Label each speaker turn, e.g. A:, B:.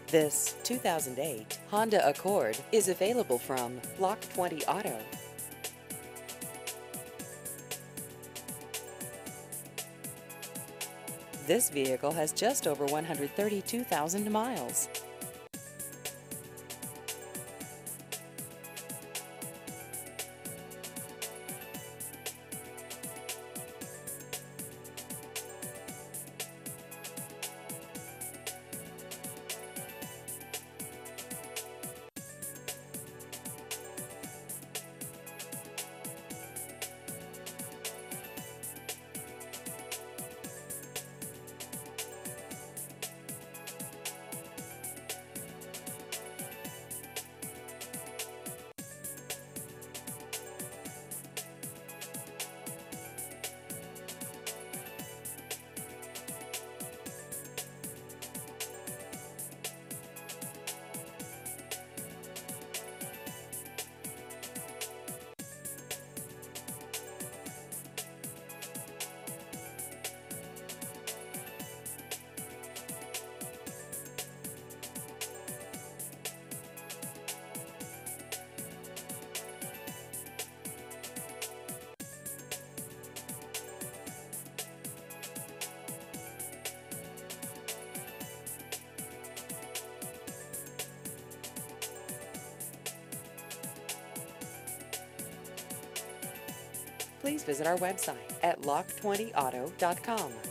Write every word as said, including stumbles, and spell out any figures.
A: This two thousand eight Honda Accord is available from Lock twenty Auto. This vehicle has just over one hundred thirty-two thousand miles. Please visit our website at lock twenty auto dot com.